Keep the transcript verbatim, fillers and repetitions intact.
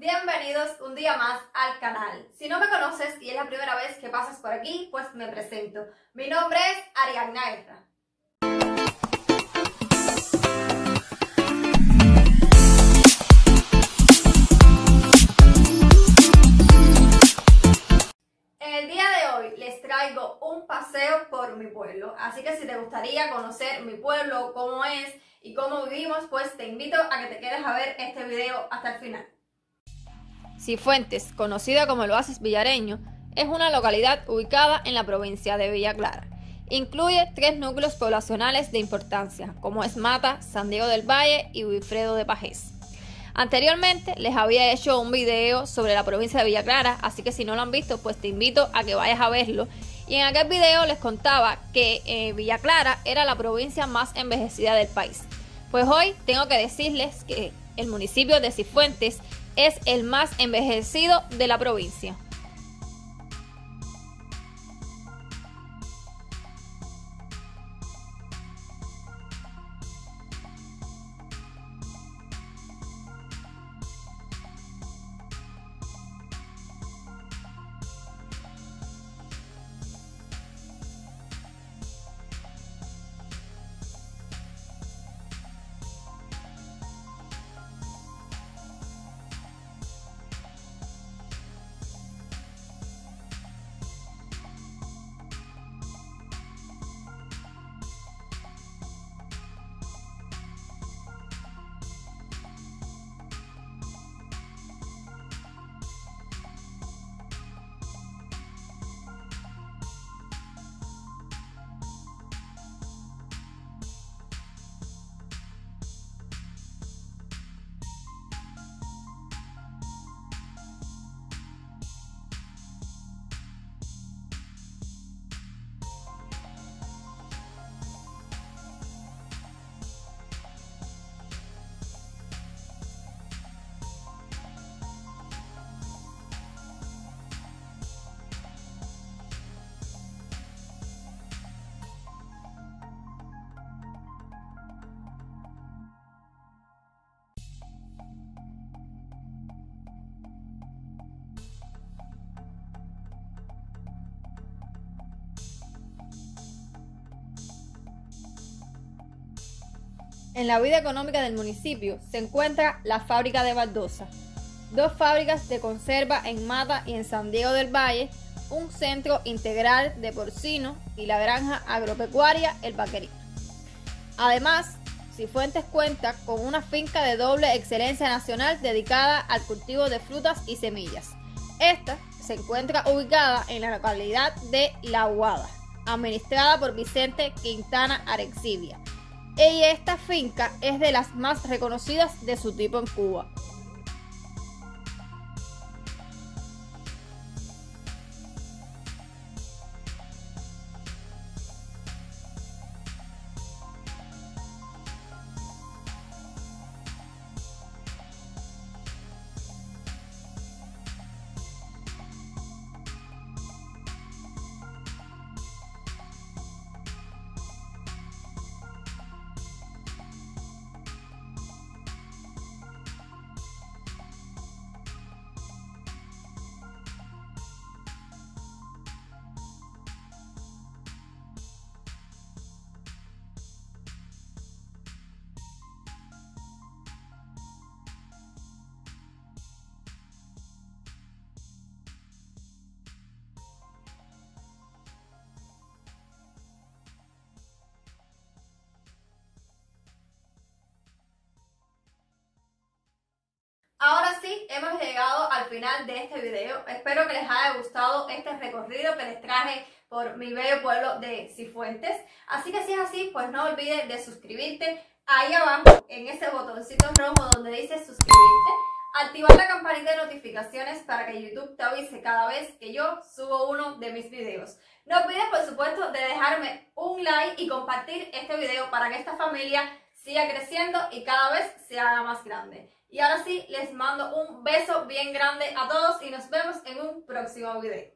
Bienvenidos un día más al canal. Si no me conoces y es la primera vez que pasas por aquí, pues me presento. Mi nombre es Ariadna Guerra. En el día de hoy les traigo un paseo por mi pueblo, así que si te gustaría conocer mi pueblo, cómo es y cómo vivimos, pues te invito a que te quedes a ver este video hasta el final. Cifuentes, conocida como el Oasis Villareño, es una localidad ubicada en la provincia de Villa Clara. Incluye tres núcleos poblacionales de importancia, como es Mata, San Diego del Valle y Wilfredo de Pajés. Anteriormente les había hecho un video sobre la provincia de Villa Clara, así que si no lo han visto, pues te invito a que vayas a verlo. Y en aquel video les contaba que eh, Villa Clara era la provincia más envejecida del país. Pues hoy tengo que decirles que el municipio de Cifuentes es el más envejecido de la provincia. En la vida económica del municipio se encuentra la fábrica de baldosa, dos fábricas de conserva en Mata y en San Diego del Valle, un centro integral de porcino y la granja agropecuaria El Vaquerito. Además, Cifuentes cuenta con una finca de doble excelencia nacional dedicada al cultivo de frutas y semillas. Esta se encuentra ubicada en la localidad de La Aguada, administrada por Vicente Quintana Arencibia. Y esta finca es de las más reconocidas de su tipo en Cuba. Ahora sí, hemos llegado al final de este video. Espero que les haya gustado este recorrido que les traje por mi bello pueblo de Cifuentes. Así que si es así, pues no olvides de suscribirte ahí abajo en ese botoncito rojo donde dice suscribirte. Activar la campanita de notificaciones para que YouTube te avise cada vez que yo subo uno de mis videos. No olvides, por supuesto, de dejarme un like y compartir este video para que esta familia siga creciendo y cada vez se haga más grande. Y ahora sí, les mando un beso bien grande a todos y nos vemos en un próximo video.